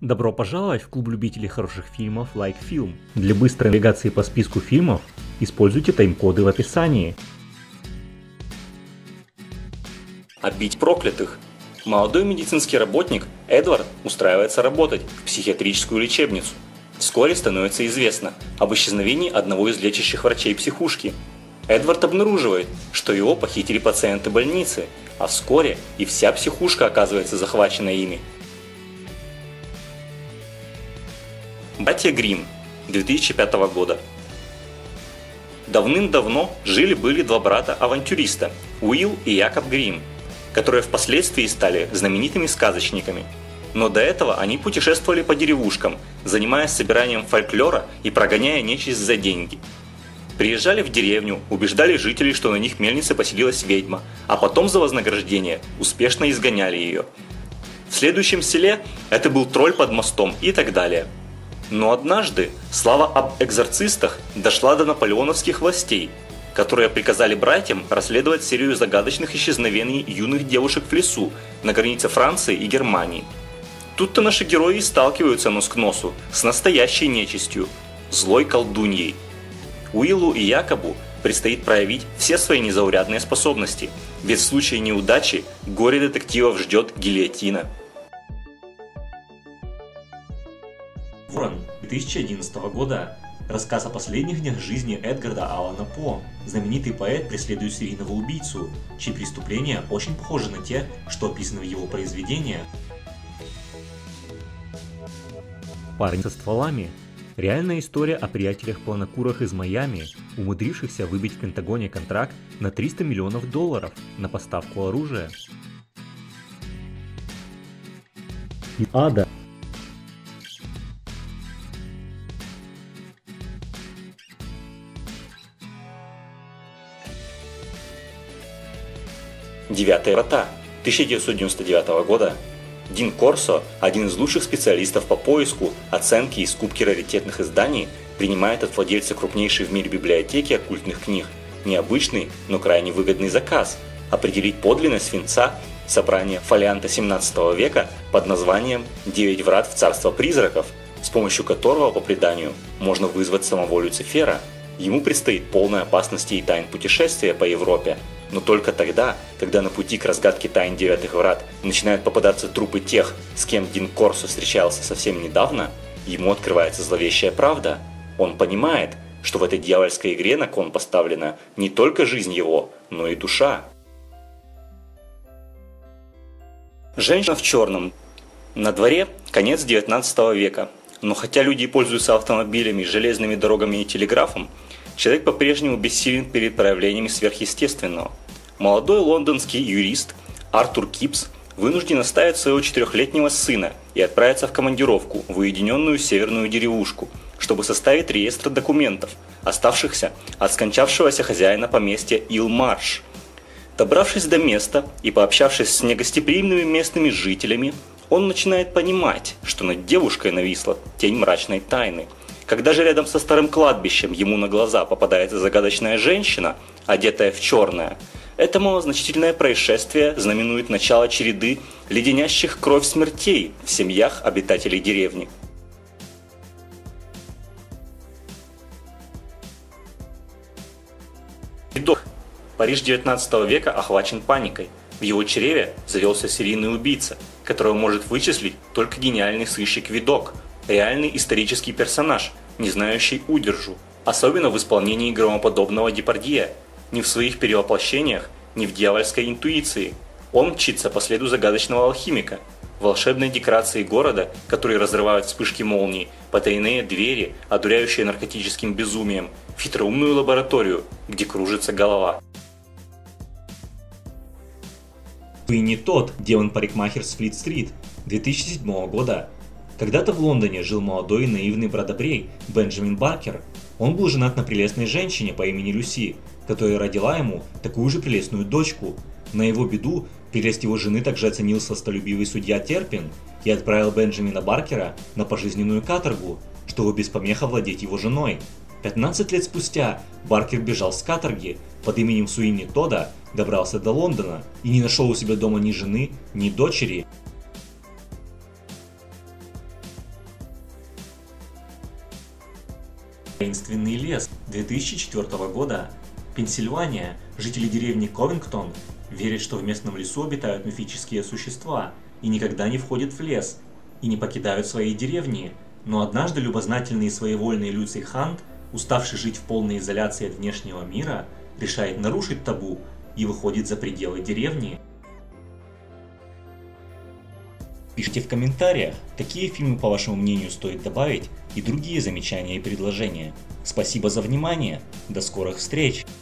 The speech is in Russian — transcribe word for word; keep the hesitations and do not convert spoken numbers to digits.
Добро пожаловать в клуб любителей хороших фильмов Like Film. Для быстрой навигации по списку фильмов используйте тайм-коды в описании. Обить проклятых. Молодой медицинский работник Эдвард устраивается работать в психиатрическую лечебницу. Вскоре становится известно об исчезновении одного из лечащих врачей психушки. Эдвард обнаруживает, что его похитили пациенты больницы, а вскоре и вся психушка оказывается захвачена ими. Братья Гримм, две тысячи пятого года. Давным-давно жили-были два брата-авантюриста, Уилл и Якоб Гримм, которые впоследствии стали знаменитыми сказочниками. Но до этого они путешествовали по деревушкам, занимаясь собиранием фольклора и прогоняя нечисть за деньги. Приезжали в деревню, убеждали жителей, что на них мельнице поселилась ведьма, а потом за вознаграждение успешно изгоняли ее. В следующем селе это был тролль под мостом и так далее. Но однажды слава об экзорцистах дошла до наполеоновских властей, которые приказали братьям расследовать серию загадочных исчезновений юных девушек в лесу на границе Франции и Германии. Тут-то наши герои и сталкиваются нос к носу с настоящей нечистью, злой колдуньей. Уиллу и Якобу предстоит проявить все свои незаурядные способности, ведь в случае неудачи горе детективов ждет гильотина. Ворон две тысячи одиннадцатого года. Рассказ о последних днях жизни Эдгара Аллана По. Знаменитый поэт преследует серийного убийцу, чьи преступления очень похожи на те, что описаны в его произведениях. Парень со стволами. Реальная история о приятелях-планокурах из Майами, умудрившихся выбить в Пентагоне контракт на триста миллионов долларов на поставку оружия. Ада. Девятые врата тысяча девятьсот девяносто девятого года. Дин Корсо, один из лучших специалистов по поиску, оценке и скупке раритетных изданий, принимает от владельца крупнейшей в мире библиотеки оккультных книг необычный, но крайне выгодный заказ – определить подлинность свинца собрания фолианта семнадцатого века под названием «Девять врат в царство призраков», с помощью которого, по преданию, можно вызвать самого Люцифера. Ему предстоит полная опасности и тайн путешествия по Европе, но только тогда, когда на пути к разгадке тайн Девятых Врат начинают попадаться трупы тех, с кем Дин Корсо встречался совсем недавно, ему открывается зловещая правда. Он понимает, что в этой дьявольской игре на кон поставлена не только жизнь его, но и душа. Женщина в черном. На дворе конец девятнадцатого века, но хотя люди пользуются автомобилями, железными дорогами и телеграфом, человек по-прежнему бессилен перед проявлениями сверхъестественного. Молодой лондонский юрист Артур Кипс вынужден оставить своего четырехлетнего сына и отправиться в командировку в уединенную северную деревушку, чтобы составить реестр документов, оставшихся от скончавшегося хозяина поместья Ил-Марш. Добравшись до места и пообщавшись с негостеприимными местными жителями, он начинает понимать, что над девушкой нависла тень мрачной тайны. Когда же рядом со старым кладбищем ему на глаза попадается загадочная женщина, одетая в черное, это малозначительное происшествие знаменует начало череды леденящих кровь смертей в семьях обитателей деревни. Видок. Париж девятнадцатого века охвачен паникой. В его чреве завелся серийный убийца, которого может вычислить только гениальный сыщик Видок, реальный исторический персонаж, не знающий удержу, особенно в исполнении громоподобного Депардье, ни в своих перевоплощениях, ни в дьявольской интуиции. Он мчится по следу загадочного алхимика, волшебной декорации города, которые разрывают вспышки молний, потайные двери, одуряющие наркотическим безумием, в хитроумную лабораторию, где кружится голова. Вы не тот демон-парикмахер с Флит-стрит две тысячи седьмого года. Когда-то в Лондоне жил молодой и наивный бродобрей Бенджамин Баркер. Он был женат на прелестной женщине по имени Люси, которая родила ему такую же прелестную дочку. На его беду прелесть его жены также оценил сластолюбивый судья Терпин и отправил Бенджамина Баркера на пожизненную каторгу, чтобы без помех овладеть его женой. пятнадцать лет спустя Баркер бежал с каторги под именем Суини Тода, добрался до Лондона и не нашел у себя дома ни жены, ни дочери. Таинственный лес две тысячи четвёртого года. Пенсильвания. Жители деревни Ковингтон верят, что в местном лесу обитают мифические существа и никогда не входят в лес и не покидают свои деревни. Но однажды любознательный и своевольный Люций Хант, уставший жить в полной изоляции от внешнего мира, решает нарушить табу и выходит за пределы деревни. Пишите в комментариях, какие фильмы, по вашему мнению, стоит добавить, и другие замечания и предложения. Спасибо за внимание, до скорых встреч!